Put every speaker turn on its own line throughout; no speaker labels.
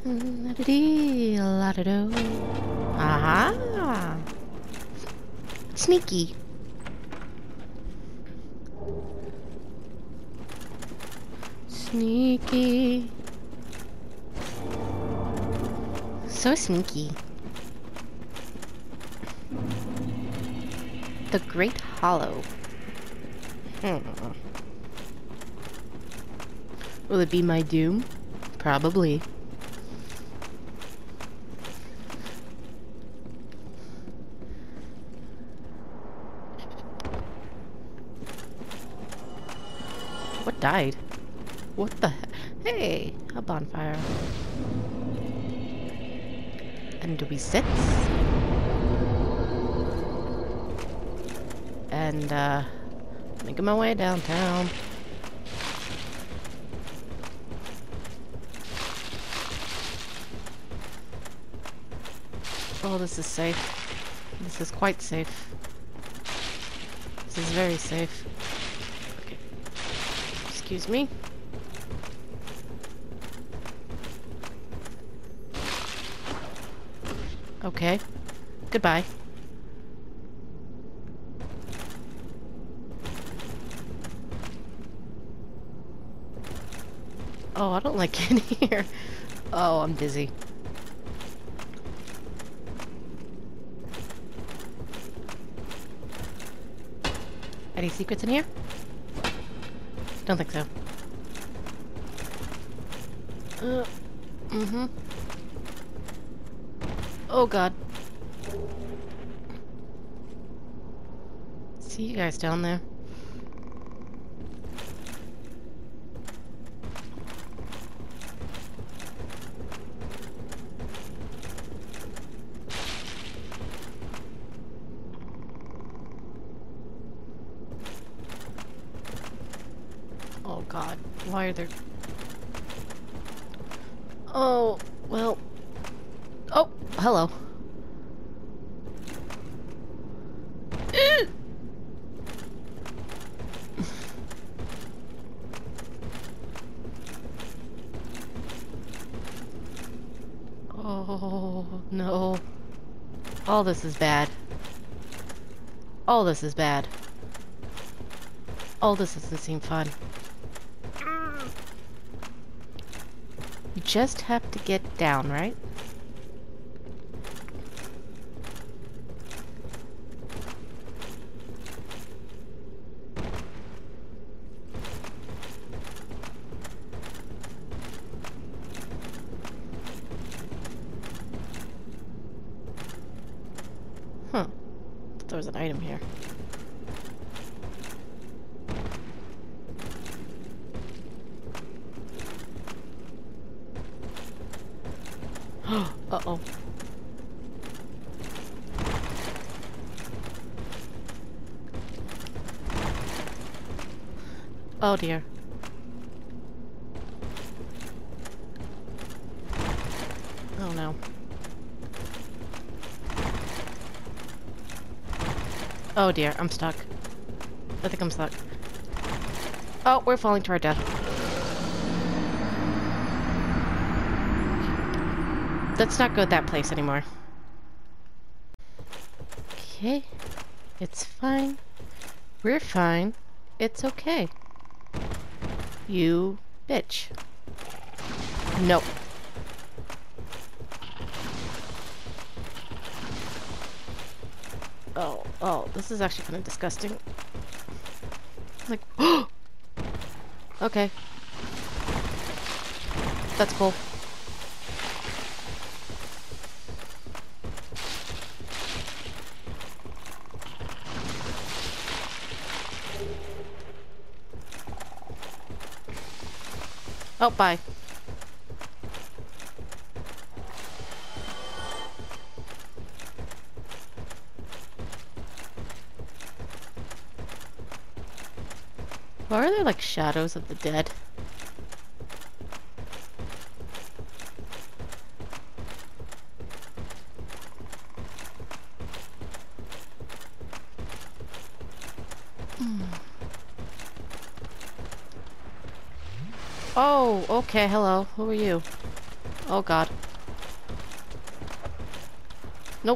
La-da-dee, la-da-do. Aha! Sneaky. Sneaky. So sneaky. The Great Hollow. Will it be my doom? Probably. What died? What the heck? Hey, a bonfire. And we sit. And, making my way downtown. Oh, this is safe. This is quite safe. This is very safe. Okay. Excuse me. Okay. Goodbye. Oh, I don't like in here. Oh, I'm dizzy. Any secrets in here? Don't think so. Mm-hmm. Oh god. See you guys down there. Oh god, why are there... Oh, well... Oh, hello. Oh, no. All this is bad. All this is bad. All this doesn't seem fun. You just have to get down, right? Huh. There's an item here. Uh-oh. Oh dear. Oh no. Oh dear, I'm stuck. I think I'm stuck. Oh, we're falling to our death. Let's not go to that place anymore. Okay. It's fine. We're fine. It's okay. You bitch. Nope. Oh, this is actually kind of disgusting. Like, okay. That's cool. Oh, bye. Why are there like shadows of the dead? Oh, okay, hello. Who are you? Oh god. Nope.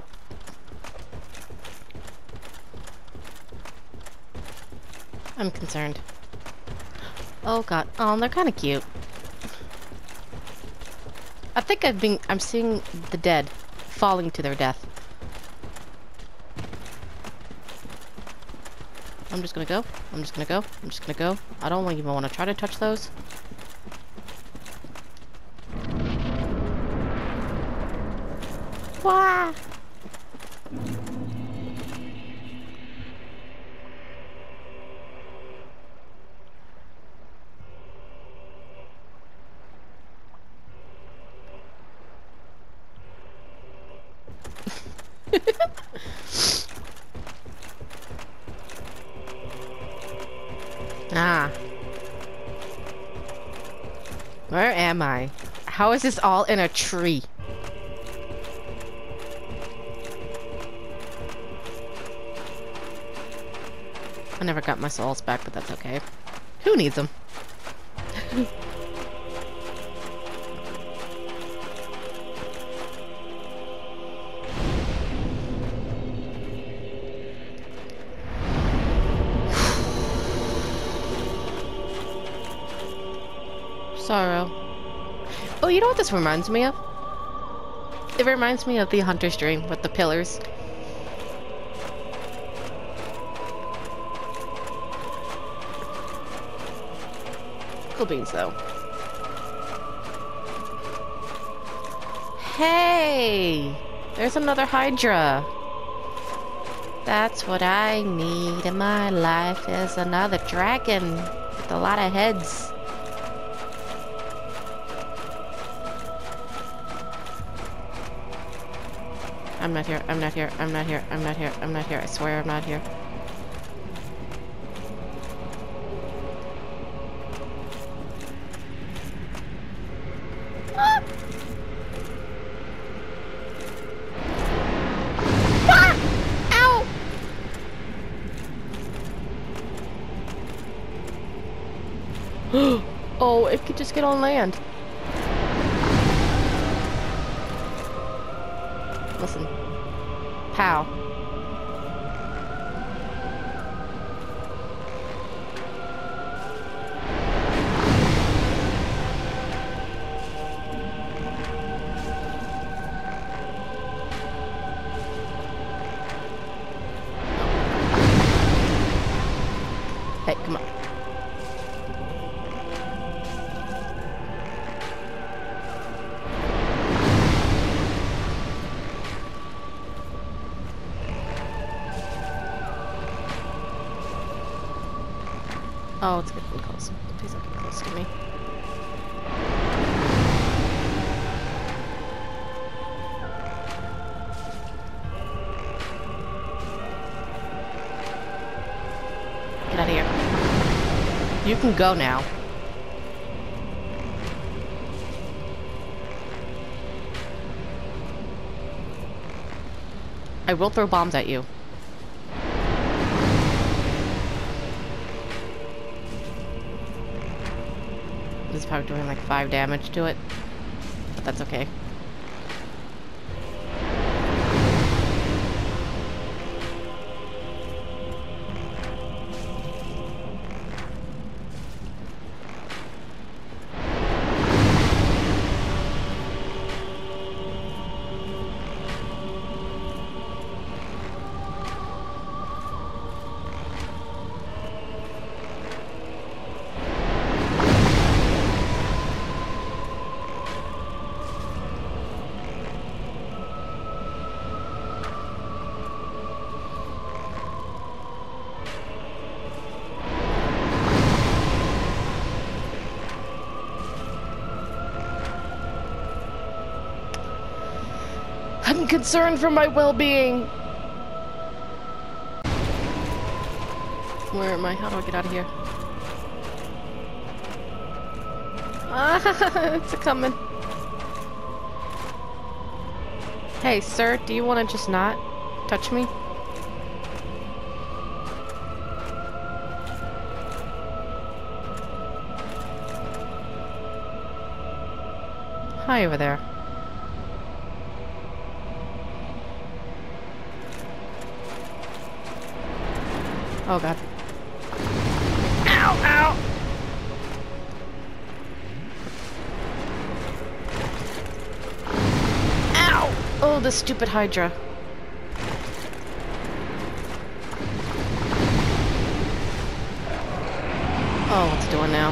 I'm concerned. Oh god. Oh, they're kind of cute. I think I'm seeing the dead falling to their death. I'm just gonna go. I'm just gonna go. I'm just gonna go. I don't even want to try to touch those. Wah! Ah. Where am I? How is this all in a tree? I never got my souls back, but that's okay. Who needs them? Sorrow. Oh, you know what this reminds me of? It reminds me of the Hunter's Dream with the pillars. Cool beans, though. Hey! There's another Hydra. That's what I need in my life, is another dragon with a lot of heads. I'm not here, I'm not here, I'm not here, I'm not here, I'm not here, I swear I'm not here. Ah! Ah! Ow! Oh, it could just get on land. Listen. Pow. Hey, come on. Oh, it's getting close. Please don't get close to me. Get out of here. You can go now. I will throw bombs at you. This is probably doing like 5 damage to it, but that's okay. I'm concerned for my well-being. Where am I? How do I get out of here? Ah, it's a coming. Hey, sir, do you want to just not touch me? Hi over there. Oh god. Ow! Ow! Ow! Oh, the stupid Hydra. Oh, what's it doing now?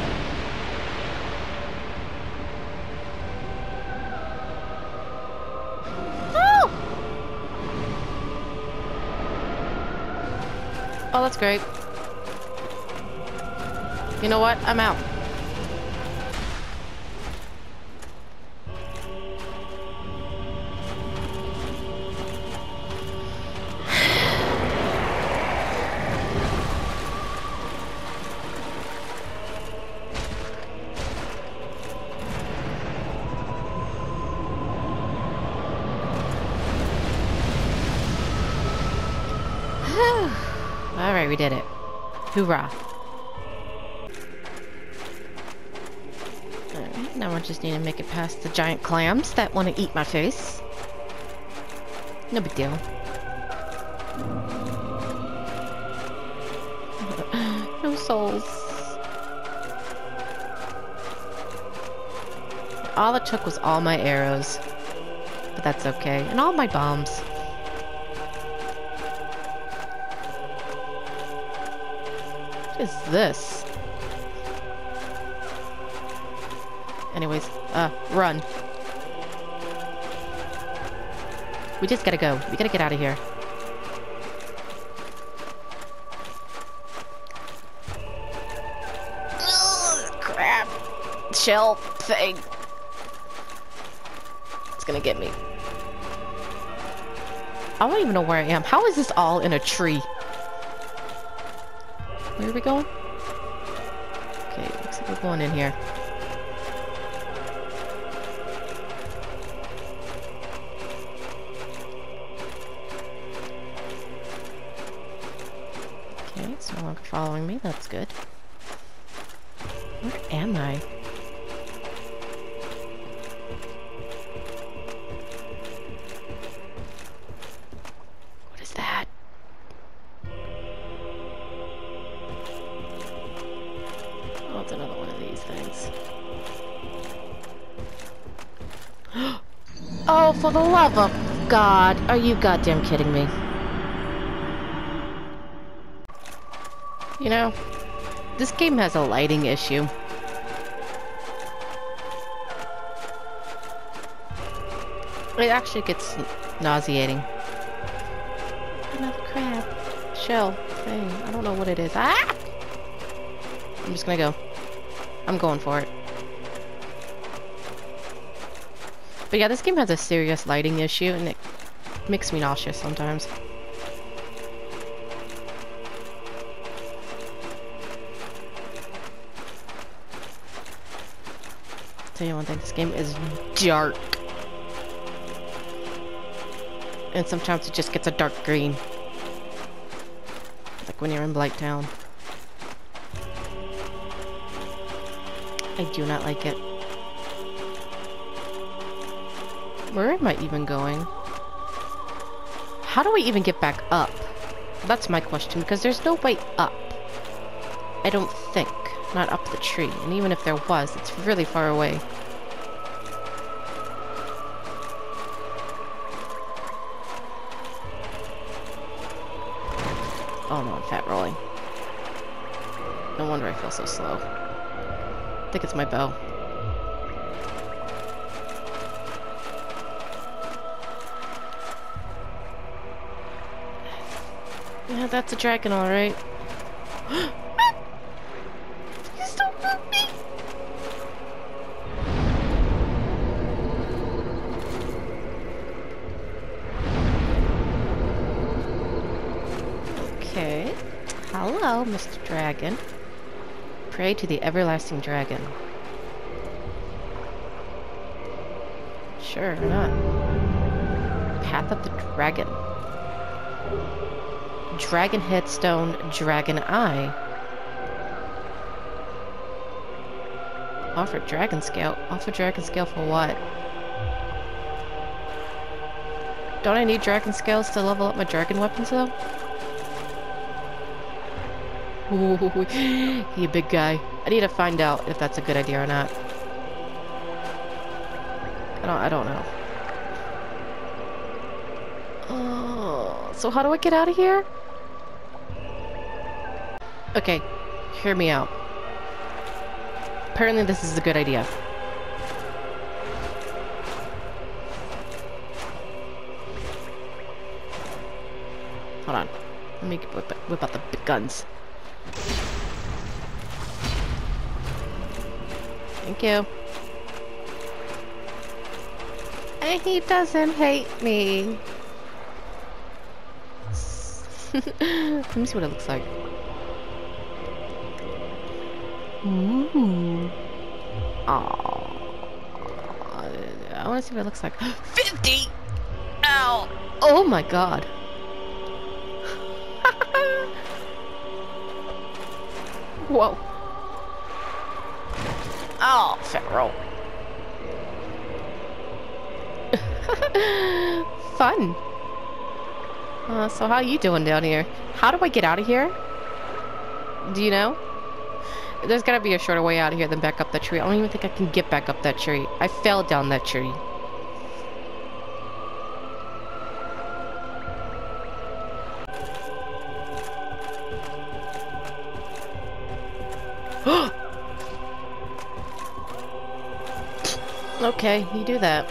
Oh! Oh, that's great. You know what? I'm out. Alright, we did it. Hoorah. Alright, now I just need to make it past the giant clams that want to eat my face. No big deal. No souls. All it took was all my arrows. But that's okay. And all my bombs. What is this? Anyways, run. We just gotta go. We gotta get out of here. Ugh, crap. Shell thing. It's gonna get me. I don't even know where I am. How is this all in a tree? Where are we going? Okay, looks like we're going in here. Okay, it's no longer following me. That's good. Where am I? What is that? Oh, it's another one of these things. Oh, for the love of God. Are you goddamn kidding me? You know, this game has a lighting issue. It actually gets nauseating. Another crab. Shell thing. I don't know what it is. Ah! I'm just gonna go. I'm going for it. But yeah, this game has a serious lighting issue, and it makes me nauseous sometimes. Tell you one thing, this game is dark. And sometimes it just gets a dark green. Like when you're in Blighttown. I do not like it. Where am I even going? How do we even get back up? That's my question, because there's no way up. I don't think. Not up the tree. And even if there was, it's really far away. Oh no, I'm fat rolling. No wonder I feel so slow. I think it's my bow. Yeah, that's a dragon, alright. Please don't move me! Okay. Hello, Mr. Dragon. Pray to the everlasting dragon. Sure, why not? Path of the Dragon. Dragon headstone, dragon eye. Offer dragon scale. Offer dragon scale for what? Don't I need dragon scales to level up my dragon weapons, though? Ooh, he a big guy. I need to find out if that's a good idea or not. I don't know. Oh, so how do I get out of here? Okay, hear me out. Apparently this is a good idea. Hold on. Let me whip out the big guns. Thank you. And he doesn't hate me. Let me see what it looks like. Ooh. Oh. I want to see what it looks like. 50! Ow! Oh my god. Whoa. Oh, Pharaoh. Fun. So how you doing down here? How do I get out of here? Do you know? There's gotta be a shorter way out of here than back up that tree. I don't even think I can get back up that tree. I fell down that tree. Okay, you do that.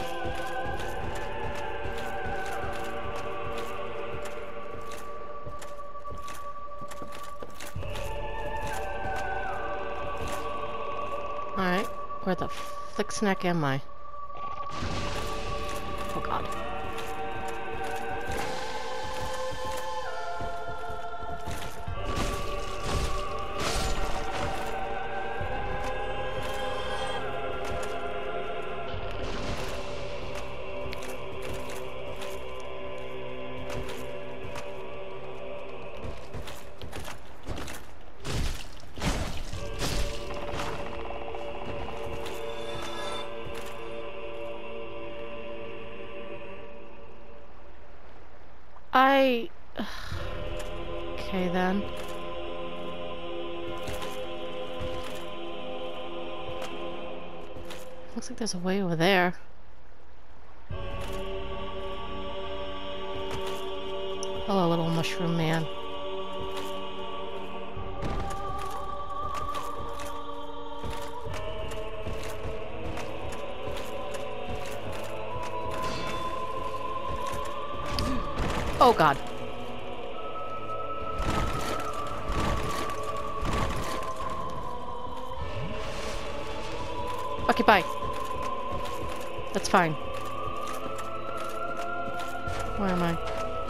Alright, where the flick snack am I? Oh god. Okay then. Looks like there's a way over there. Hello, little mushroom man. Oh god. Okay, bye. That's fine. Where am I?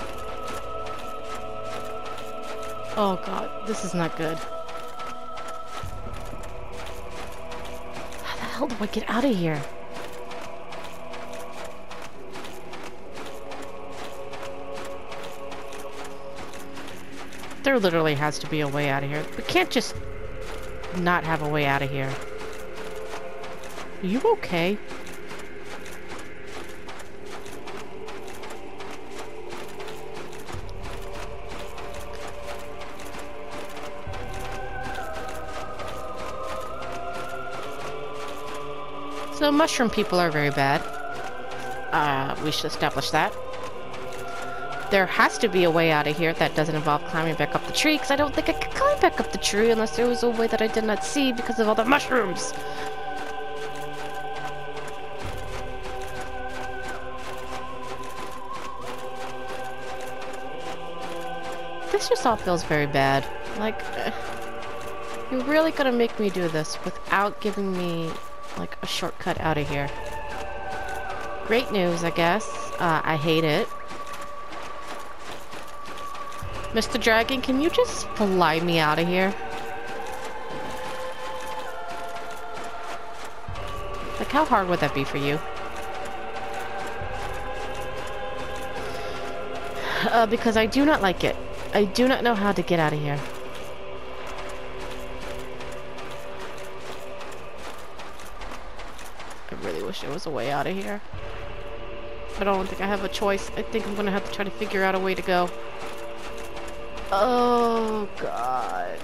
Oh god, this is not good. How the hell do I get out of here? There literally has to be a way out of here. We can't just not have a way out of here. Are you okay? So mushroom people are very bad. We should establish that. There has to be a way out of here that doesn't involve climbing back up the tree, because I don't think I could climb back up the tree unless there was a way that I did not see because of all the mushrooms. This just all feels very bad. Like, you're really gonna make me do this without giving me, like, a shortcut out of here. Great news, I guess. I hate it. Mr. Dragon, can you just fly me out of here? Like, how hard would that be for you? Because I do not like it. I do not know how to get out of here. I really wish there was a way out of here. I don't think I have a choice. I think I'm gonna have to try to figure out a way to go. Oh, God.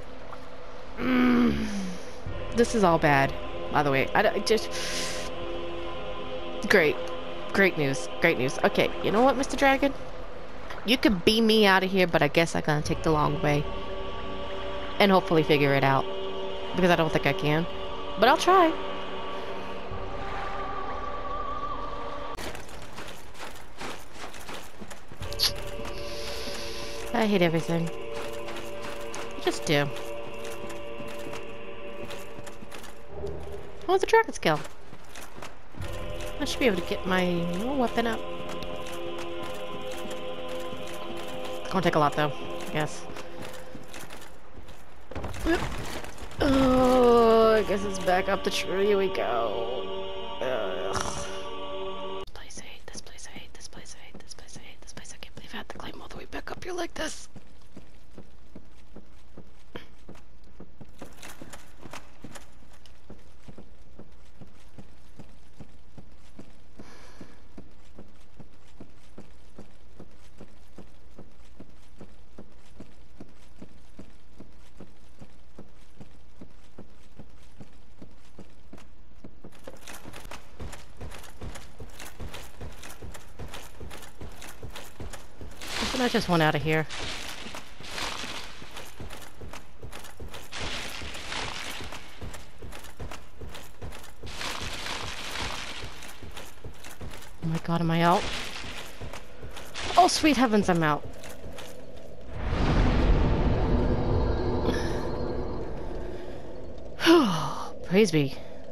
This is all bad, by the way. I just... Great. Great news. Great news. Okay, you know what, Mr. Dragon? You could beam me out of here, but I guess I'm gonna take the long way. And hopefully figure it out. Because I don't think I can. But I'll try. I hate everything. I just do. Oh, the dragon skill. I should be able to get my weapon up. It's gonna take a lot though, I guess. Oh, I guess it's back up the tree. Here we go. This place, I hate this place, I hate this place, I hate this place, I hate this place. I can't believe I had to climb all the way back up here like this. I just want out of here. Oh my god, am I out? Oh, sweet heavens, I'm out. Praise be.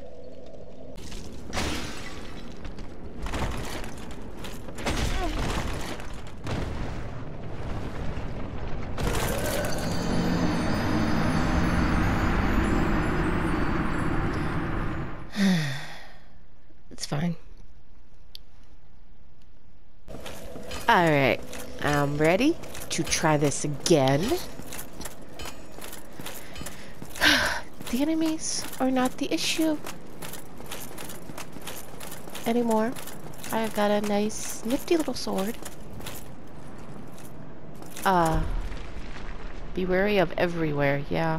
It's fine. Alright, I'm ready to try this again. The enemies are not the issue anymore. I've got a nice, nifty little sword. Be wary of everywhere, yeah.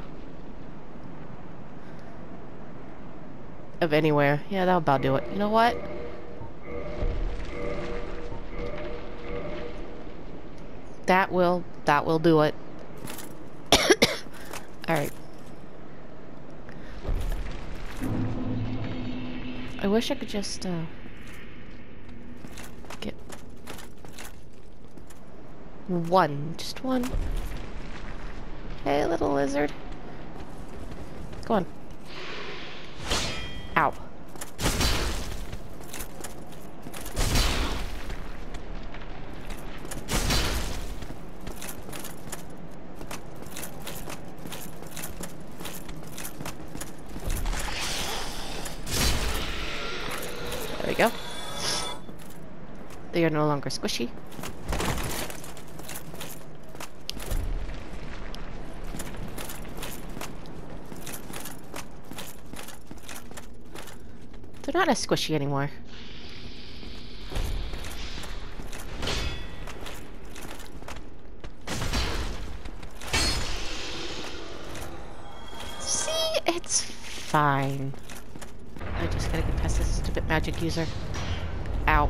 Of anywhere. Yeah, that'll about do it. You know what? That will do it. Alright. I wish I could just, get one. Just one. Hey, little lizard. Go on. Ow. There we go. They are no longer squishy. They're not as squishy anymore. See? It's fine. I just gotta get past this stupid magic user. Ow.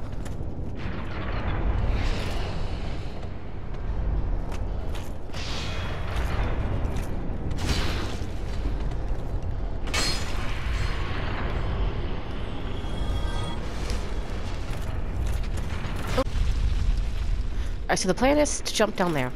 Alright, so the plan is to jump down there.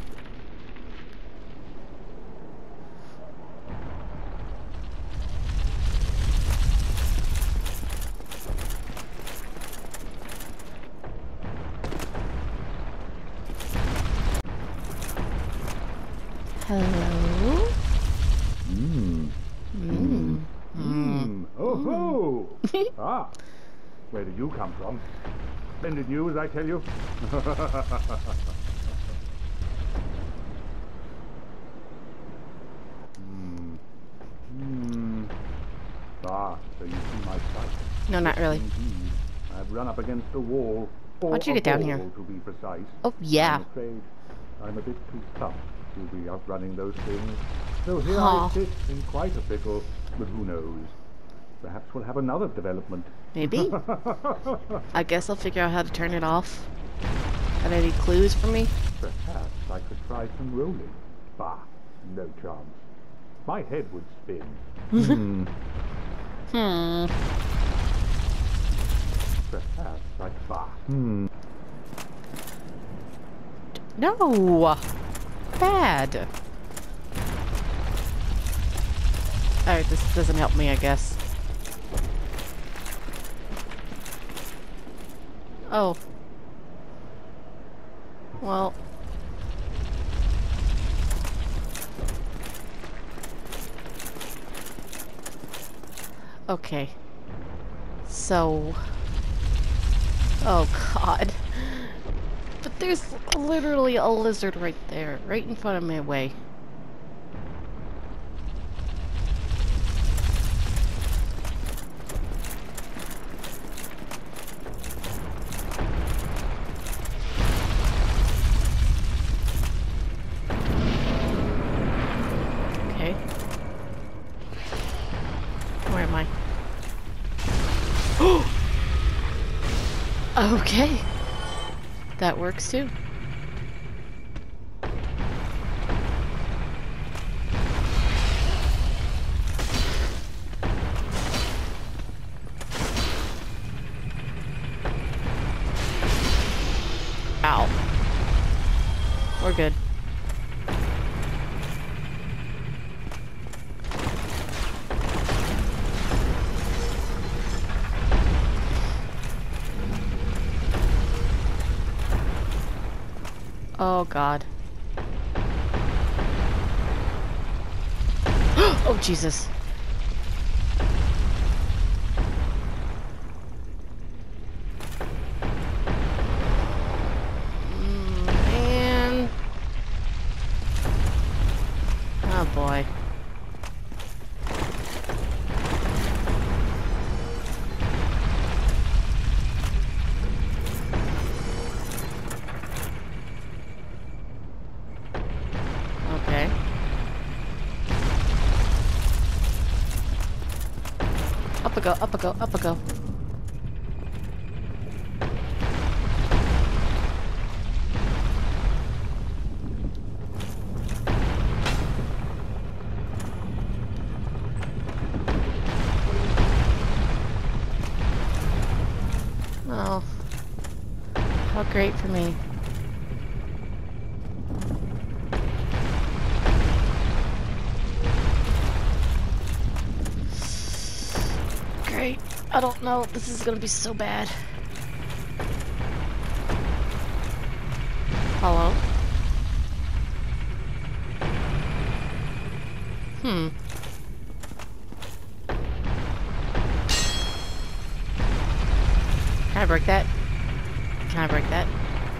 Hello?
Oh ho! Ah, where did you come from? Splendid news, I tell you. Ah, so you see my sight.
No, not really.
Indeed. I've run up against a wall. Or
How'd you get down here?
to be precise.
Oh, yeah.
I'm afraid I'm a bit too tough to be outrunning those things. So here
Aw.
I sit in quite a pickle, but who knows? Perhaps we'll have another development.
Maybe. I guess I'll figure out how to turn it off. Have any clues for me?
Perhaps I could try some rolling. Bah, no chance. My head would spin. Perhaps I... Bah.
No! Bad! Alright, this doesn't help me, I guess. Oh. Well. Okay. So... Oh, God. But there's literally a lizard right there, right in front of my way. Okay. Where am I? Okay. That works too. Ow. We're good. Oh, God. Oh, Jesus. Man. Oh, boy. Okay. Up a go, up a go, up a go. Oh. How great for me. Great. I don't know. This is gonna be so bad. Hello? Can I break that? Can I break that?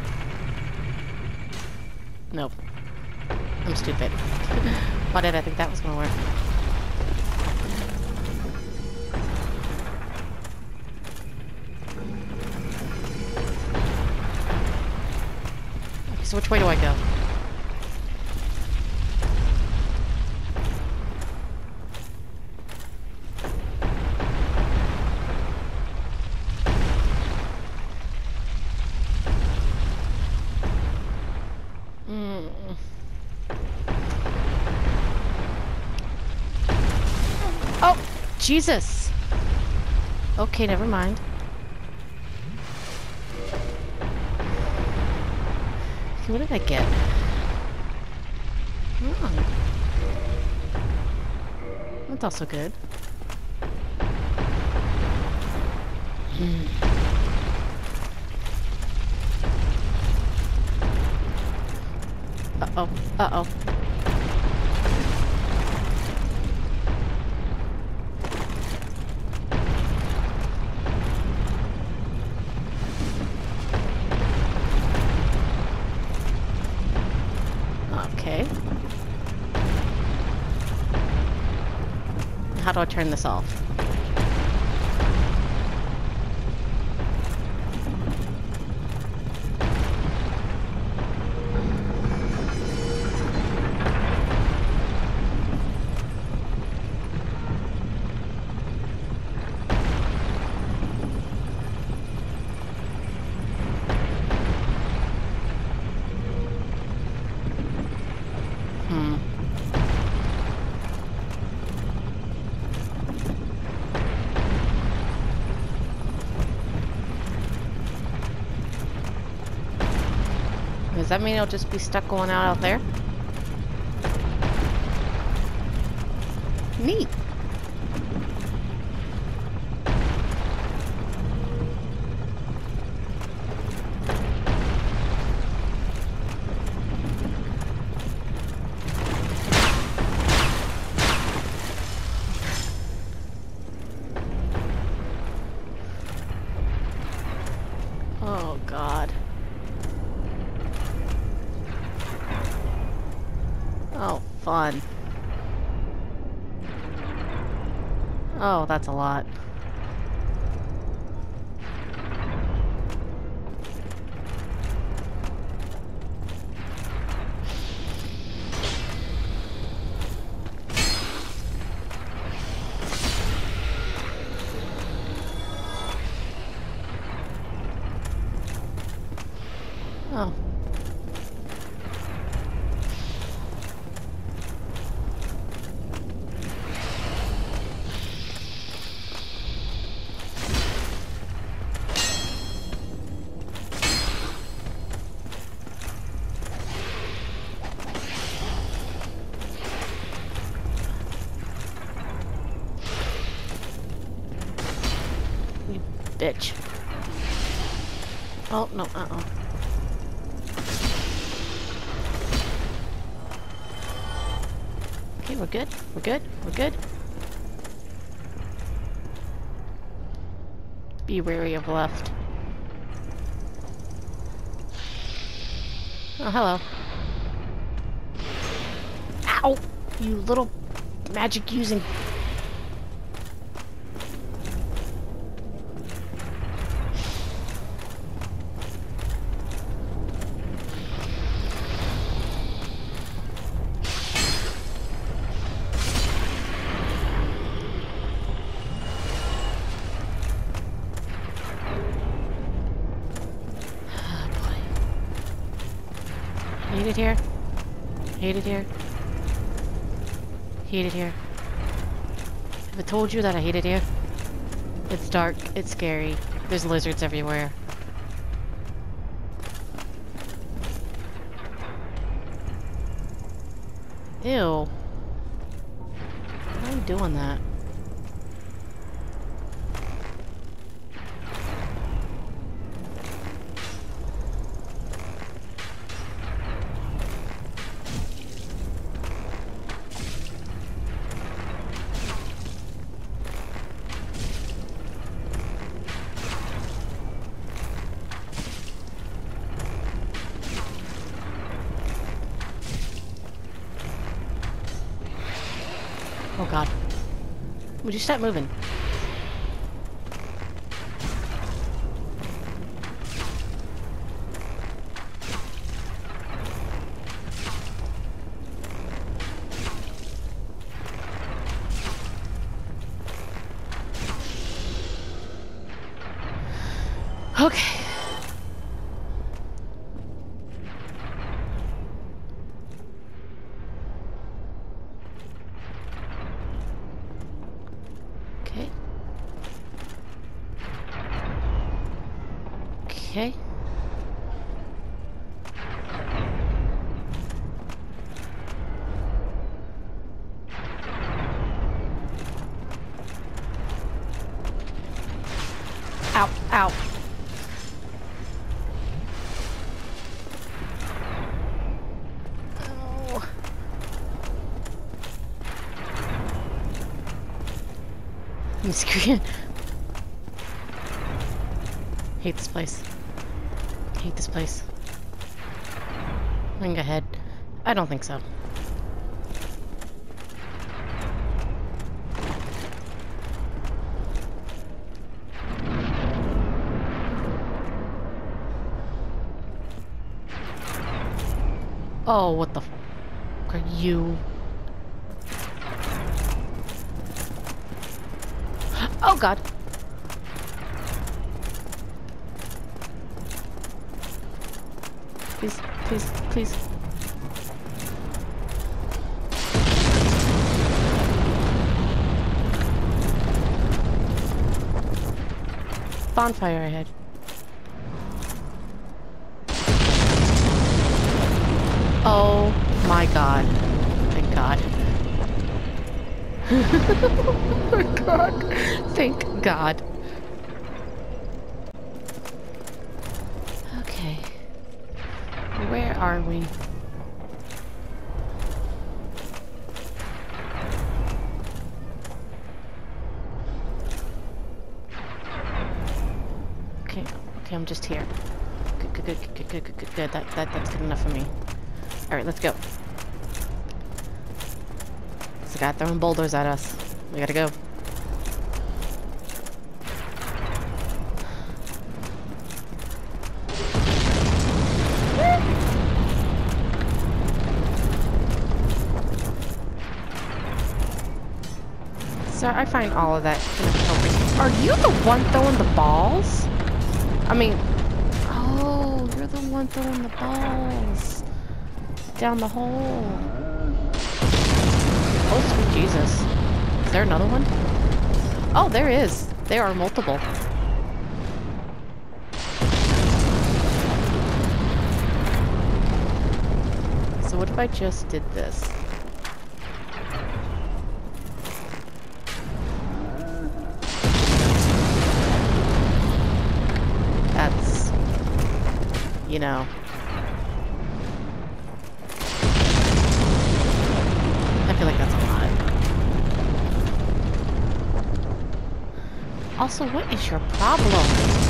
Nope. I'm stupid. Why did I think that was gonna work? Okay, so which way do I go? Oh, Jesus. Okay, never mind. Okay, what did I get? Oh. That's also good. Uh-oh. Uh-oh. Okay. How do I turn this off? that mean it'll just be stuck going out there? Neat. Oh, God. Oh, fun. Oh, that's a lot. Oh. You bitch. Oh, no, uh-oh. Okay, we're good. We're good. We're good. Be wary of left. Oh, hello. Ow! You little magic using. Hate it here. Hate it here. Hate it here. Have I told you that I hate it here? It's dark. It's scary. There's lizards everywhere. Ew. Why are you doing that? Oh God. Would you stop moving? Okay. Okay. Okay. Ow, ow. Oh. I'm screaming. Hate this place. Hate this place. I think ahead. I don't think so. Oh, what the f are you? Oh God. Please, please, please. Bonfire ahead. my god. Thank god. Oh my god. Thank god. Okay. Where are we? Okay, I'm just here. Good. That's good enough for me. Alright, let's go. This guy throwing boulders at us. We gotta go. So I find all of that kind of helping. Are you the one throwing the balls? I mean, oh, you're the one throwing the balls down the hole. Oh, sweet Jesus. Is there another one? Oh, there is. There are multiple. So what if I just did this? That's, you know. I feel like that's a lot. Also, what is your problem?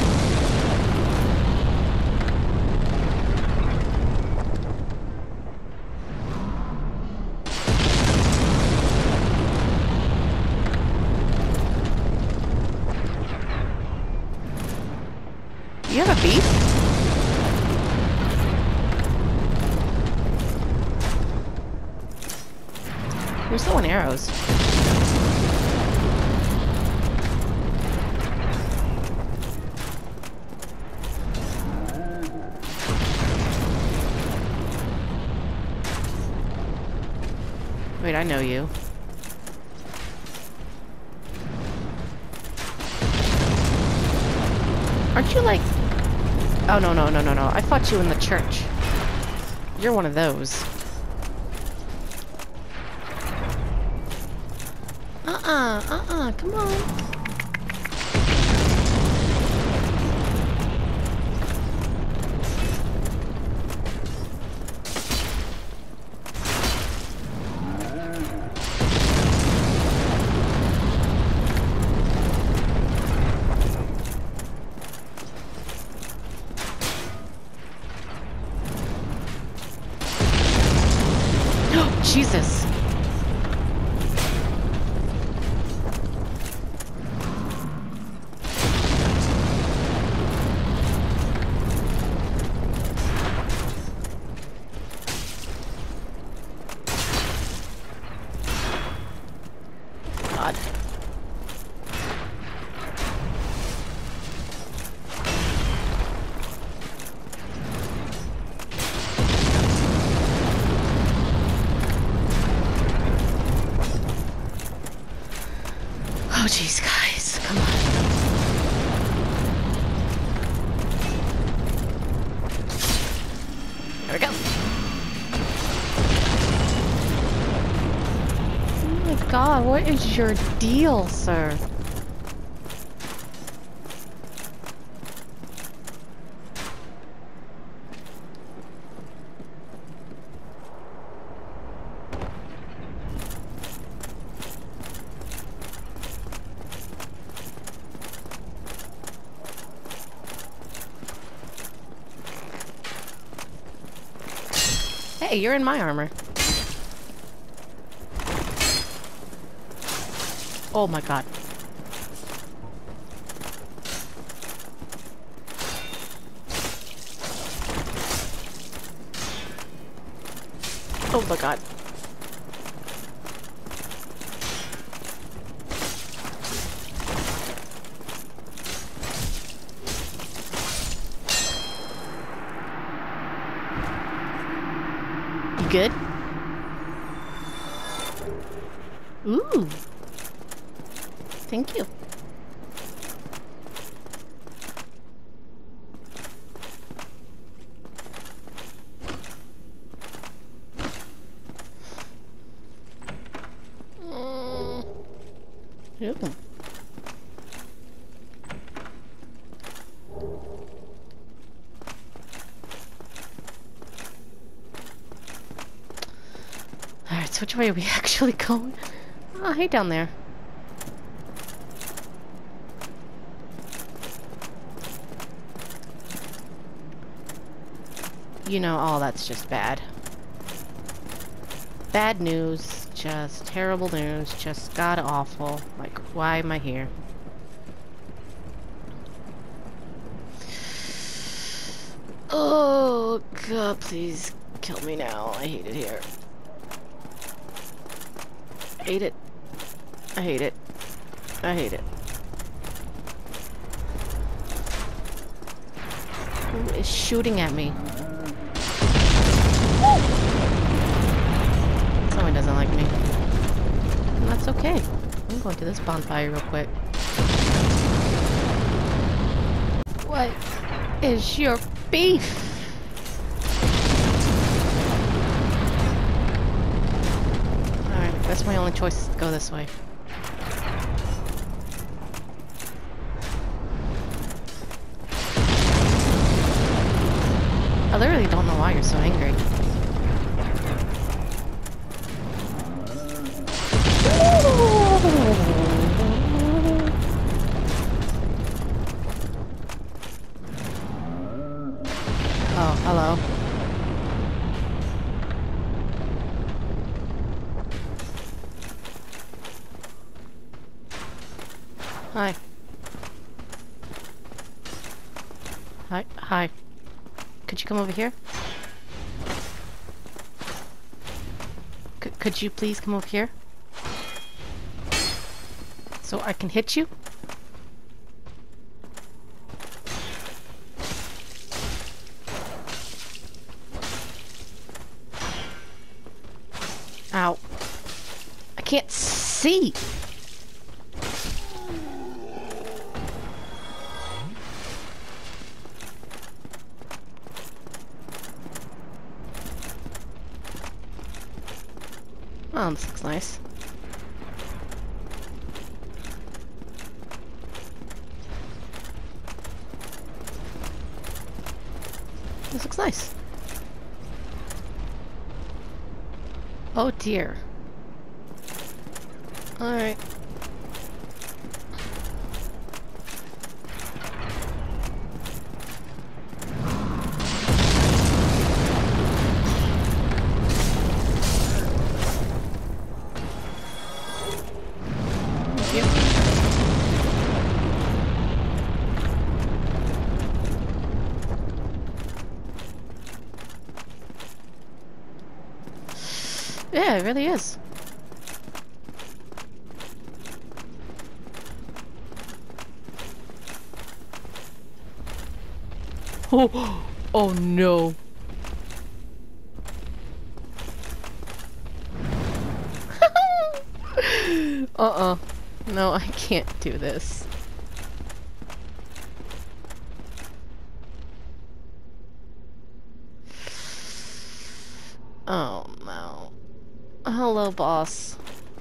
You have a beef? Who's throwing arrows? Wait, I know you. Aren't you like... Oh, no. I fought you in the church. You're one of those. Come on. Jesus. God. Oh, jeez, guys. Come on. There we go. Oh my god, what is your deal, sir? Hey, you're in my armor. Oh my god. Oh my god. You good? Ooh. Thank you. Ooh. Alright, so which way are we actually going? Oh, hey down there. You know, oh, that's just bad. Bad news. Just terrible news. Just god-awful. Like, why am I here? Oh, God, please kill me now. I hate it here. I hate it. I hate it. I hate it. Who is shooting at me? Someone doesn't like me. And that's okay. I'm going to this bonfire real quick. What is your beef? Alright, that's my only choice is to go this way. I literally don't know why you're so angry. Oh, hello. Hi. Hi. Hi. Could you come over here? Could you please come over here? So I can hit you? Ow. I can't see! Oh, this looks nice. This looks nice. Oh dear. Alright. Yeah, it really is. Oh, oh no. Uh-uh. No, I can't do this. Oh no. Hello, boss.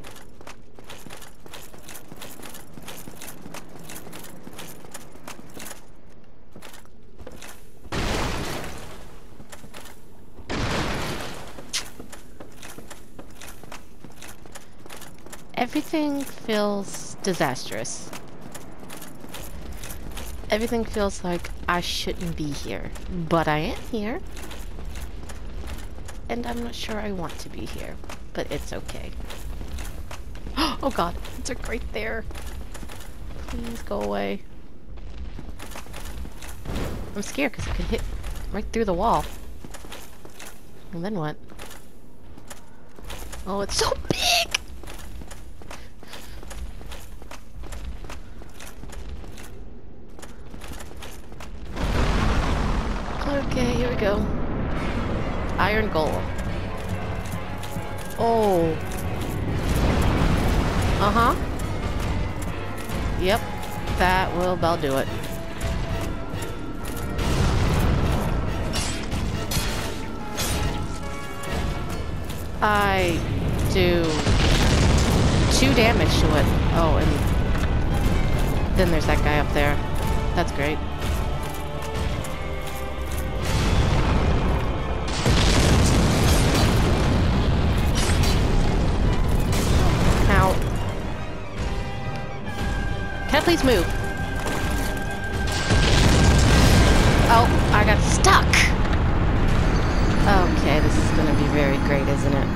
Everything feels disastrous. Everything feels like I shouldn't be here, but I am here. And I'm not sure I want to be here, but it's okay. Oh god, it's like right there. Please go away. I'm scared because it could hit right through the wall. And then what? Oh, it's so big! Okay, here we go. Iron Golem. Oh. Uh-huh. Yep. That will about do it. I do 2 damage to it. Oh, and Then there's that guy up there. That's great. Ow. Can I please move? Oh, I got stuck! Okay, this is gonna be very great, isn't it?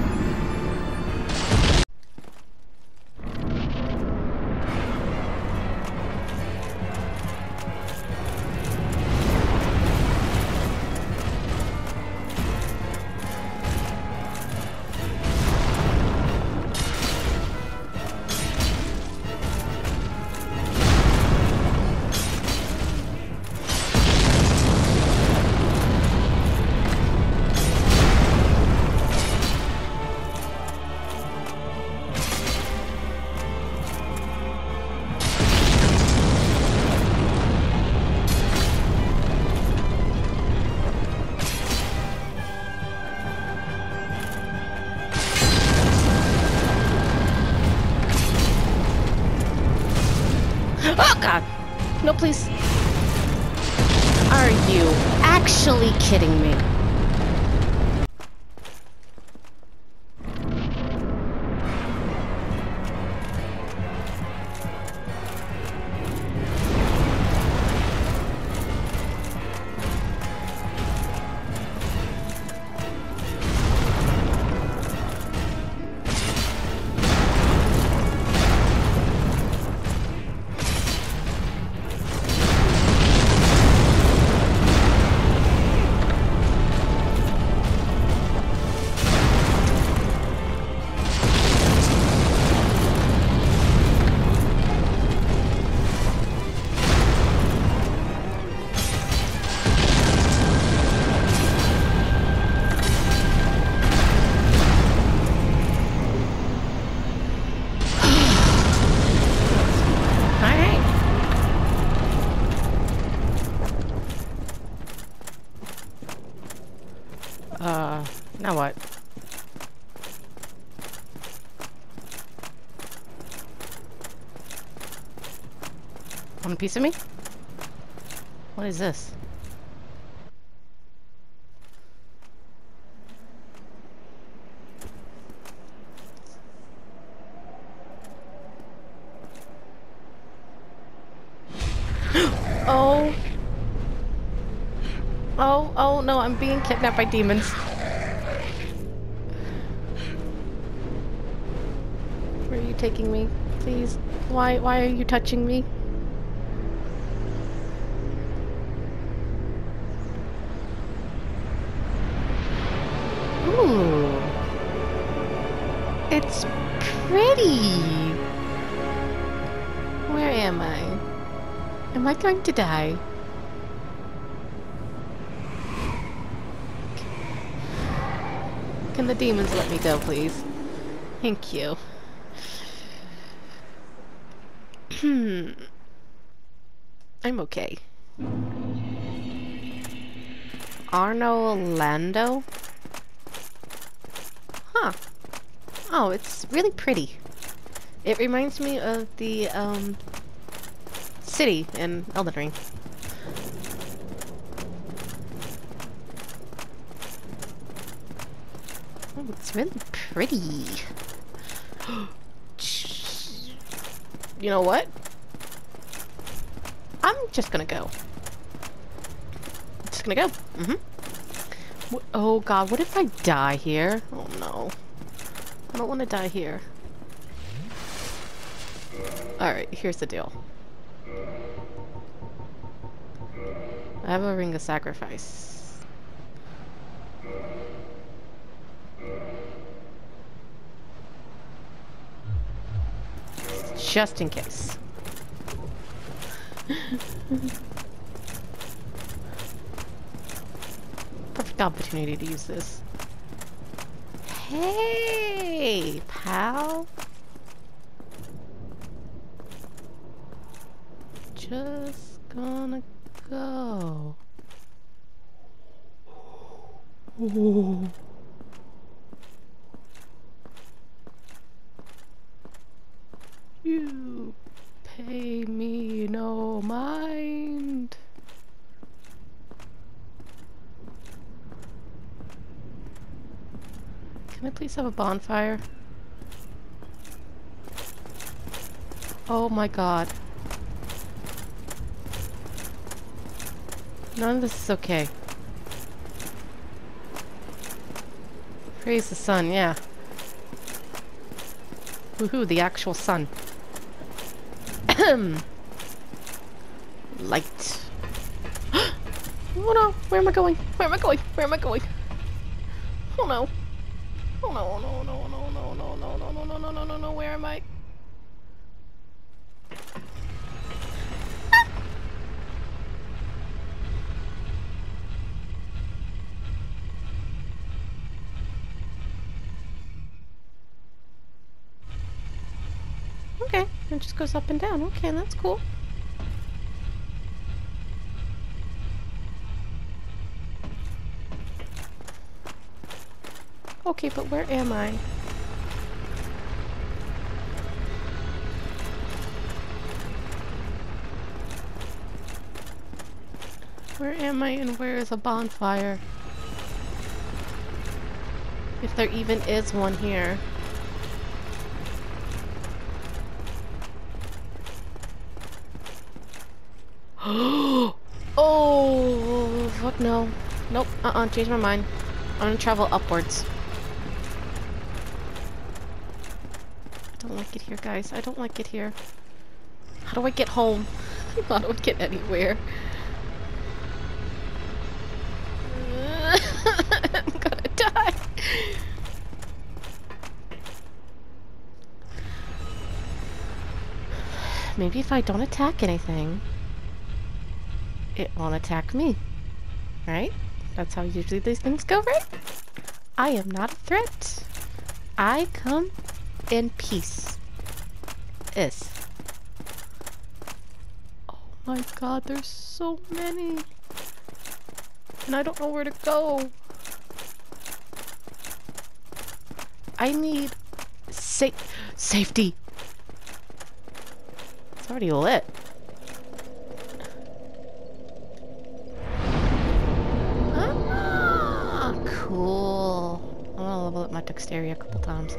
Oh god! No, please. Are you actually kidding me? Now what? Want a piece of me? What is this? Oh. Oh no, I'm being kidnapped by demons. Where are you taking me? Please. Why are you touching me? Ooh. It's pretty. Where am I? Am I going to die? Can the demons let me go, please? Thank you. I'm okay. Arno Lando? Huh. Oh, it's really pretty. It reminds me of the, city in Elden Ring. Oh, it's really pretty. You know what? I'm just gonna go. Just gonna go. Oh god, what if I die here? Oh no. I don't want to die here. Alright, here's the deal. I have a ring of sacrifice. Just in case. Perfect opportunity to use this. Hey, pal. Just gonna go. Ooh. You Pay me no mind. Can I please have a bonfire? Oh my god. None of this is okay. Praise the sun, yeah. Woohoo, the actual sun. Light. Oh no, where am I going? Where am I going? Where am I going? Oh no. Oh no, no, no, no, no, no, no, no, no, no, no, no, no, no, where am I? Okay, it just goes up and down. Okay, that's cool. Okay, but where am I? Where am I and where is a bonfire? If there even is one here. Oh, fuck no. Nope, change my mind. I'm gonna travel upwards. I don't like it here, guys. I don't like it here. How do I get home? How do I get anywhere? I'm gonna die. Maybe if I don't attack anything, it won't attack me. Right? That's how usually these things go, right? I am not a threat. I come in peace. Oh my god, there's so many. And I don't know where to go. I need safety. It's already lit. Ah, cool. I'm gonna level up my dexterity a couple times.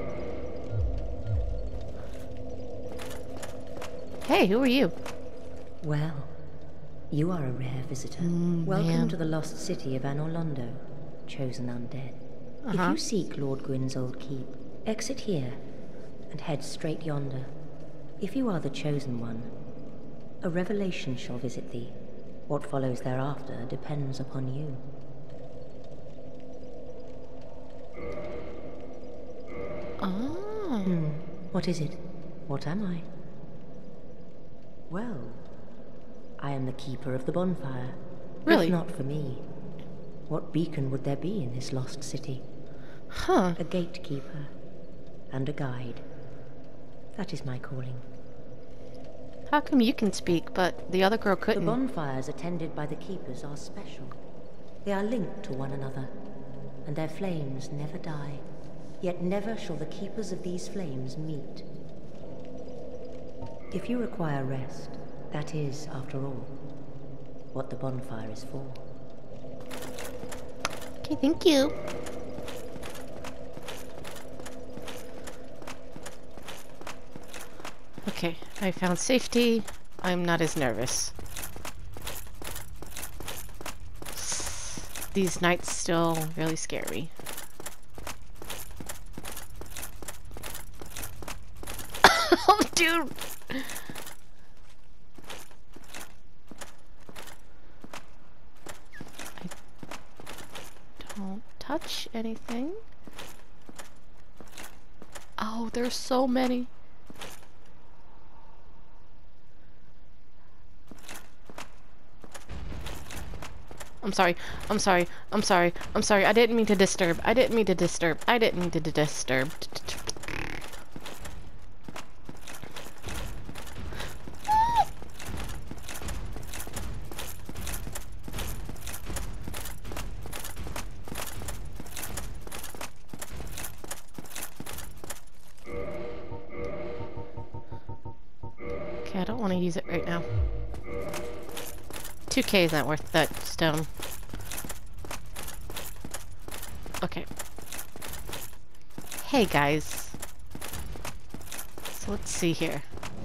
Hey, who are you?
Well, you are a rare visitor. Welcome to the lost city of Anorlondo, chosen undead. If you seek Lord Gwyn's old keep, exit here and head straight yonder. If you are the chosen one, a revelation shall visit thee. What follows thereafter depends upon you. What is it? What am I? Well, I am the keeper of the bonfire.
Really?
If not for me, what beacon would there be in this lost city?
Huh.
A gatekeeper and a guide. That is my calling.
How come you can speak, but the other girl
The
couldn't?
bonfires attended by the keepers are special. They are linked to one another, and their flames never die. Yet never shall the keepers of these flames meet. If you require rest, that is, after all, what the bonfire is for.
Okay, thank you. Okay, I found safety. I'm not as nervous. These nights still really scare me. Oh, dude! I don't touch anything. Oh, there's so many. I'm sorry. I'm sorry. I'm sorry. I'm sorry. I didn't mean to disturb. I didn't mean to disturb. I didn't mean to disturb. Okay, I don't want to use it right now. 2K is not worth that stone. Okay. Hey, guys. So let's see here.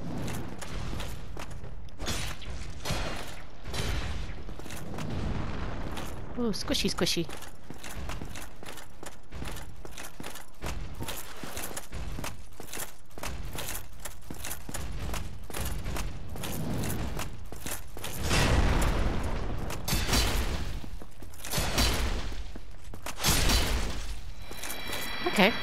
Ooh, squishy, squishy. Okay.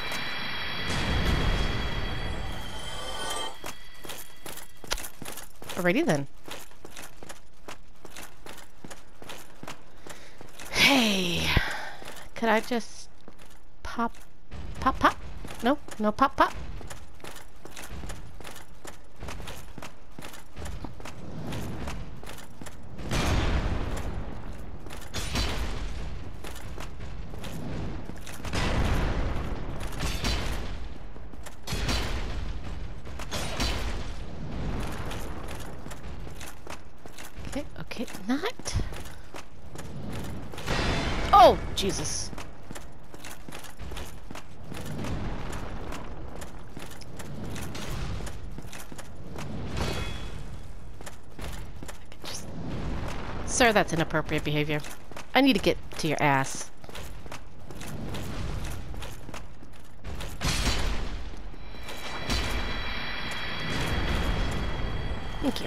Alrighty then. Hey, could I just pop? No, no pop. Okay, not. Oh, Jesus. Sir, that's inappropriate behavior. I need to get to your ass. Thank you.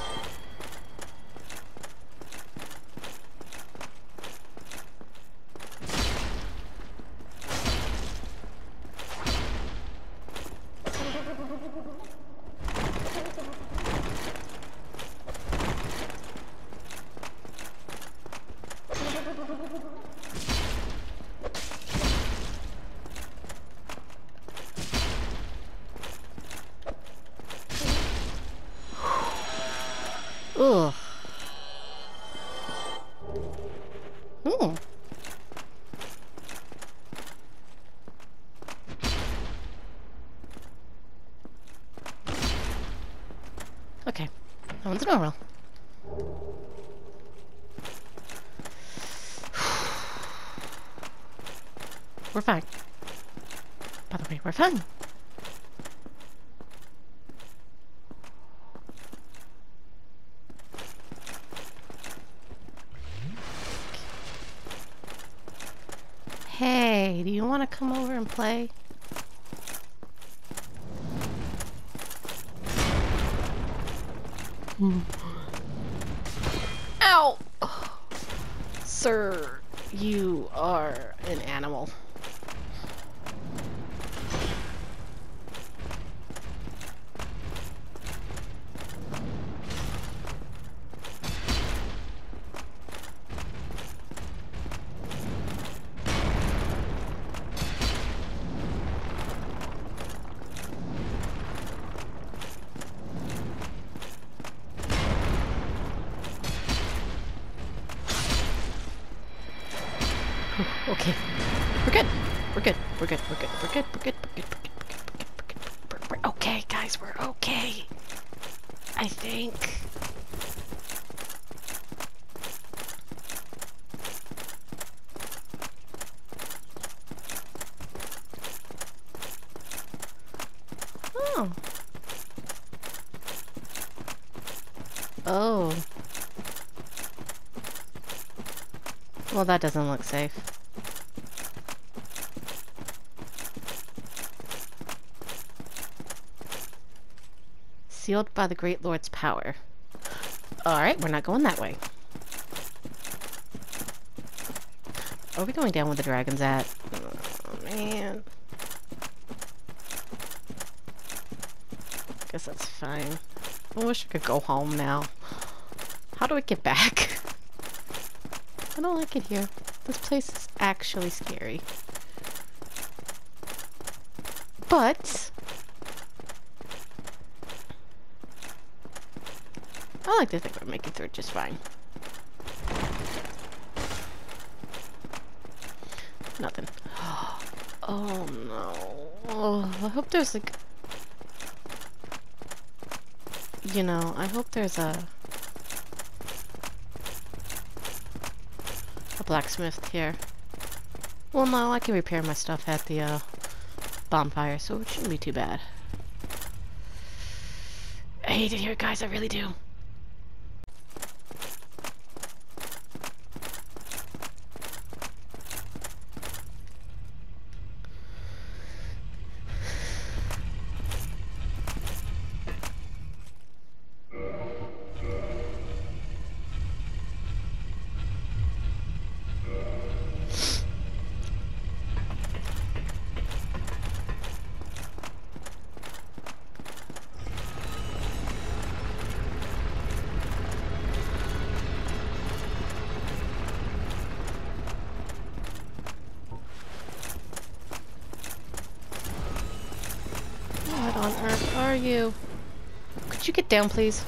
Ugh. Ooh. Okay. That one's normal. We're fine. By the way, we're fine. Hey, do you want to come over and play? Ow! Sir, you are an animal. Okay. We're good. We're good. We're good. We're good. We're good. We're good. We're good. We're okay, guys. We're okay. I think. Oh. Oh. Well, that doesn't look safe. Sealed by the Great Lord's power. Alright, we're not going that way. Are we going down where the dragon's at? Oh, man. Guess that's fine. I wish I could go home now. How do I get back? I don't like it here. This place is actually scary. But I like to think we're making through it just fine. Nothing. Oh no. Oh, I hope there's like... You know, I hope there's a blacksmith here. Well, no, I can repair my stuff at the bonfire, so it shouldn't be too bad. I hate it here, guys, I really do. What on earth are you? Could you get down, please?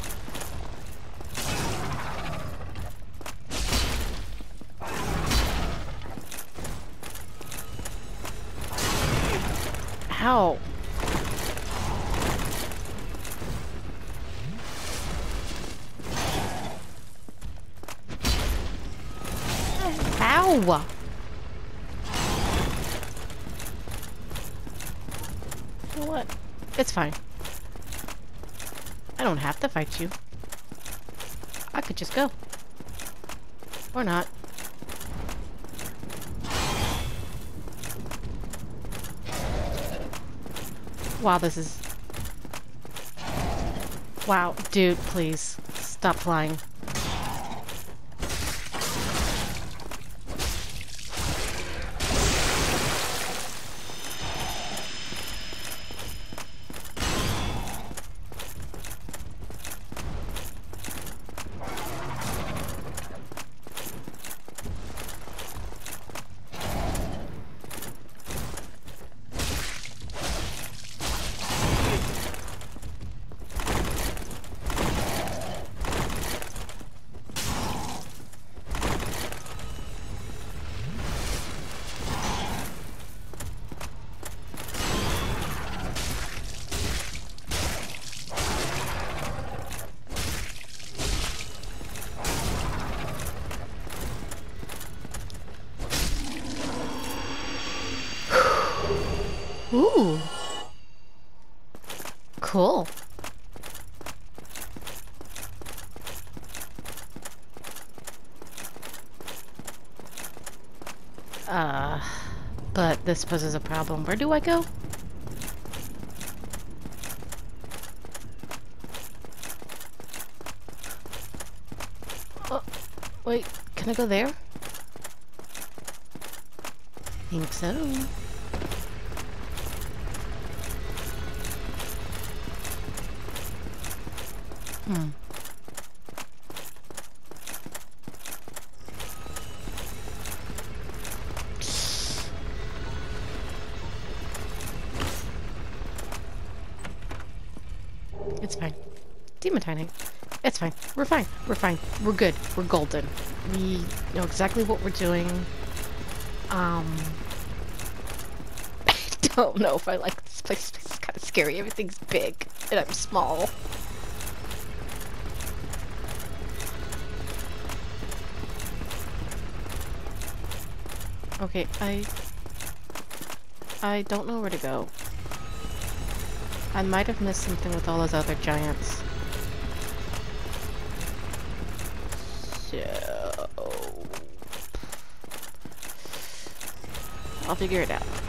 Ow. Ow! You know what? It's fine. I don't have to fight you. I could just go. Or not. Wow, this is... Wow, dude, please. Stop flying. Ooh. Cool. But this poses a problem. Where do I go? Oh, wait, can I go there? Think so. Hmm. It's fine. Demon tiny. It's fine. We're fine. We're fine. We're good. We're golden. We know exactly what we're doing. I don't know if I like this place. This is kind of scary. Everything's big, and I'm small. Okay, I don't know where to go. I might have missed something with all those other giants. So... I'll figure it out.